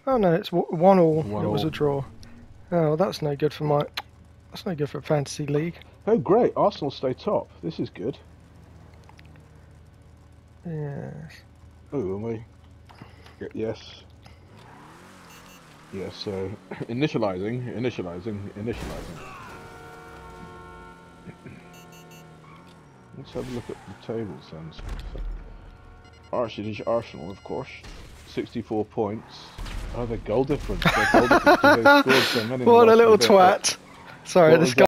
Oh no, it's 1-1. One It was all. a draw. Oh, that's no good for my. That's no good for fantasy league. Oh, great! Arsenal stay top. This is good. Yes. Oh, and we. Yes. Yes. So, initializing. Let's have a look at the tables then. Arsenal, of course, 64 points. Oh, the goal difference. Their goal difference because they scored so many in the What a last little few bits. twat. Sorry, What this was guy.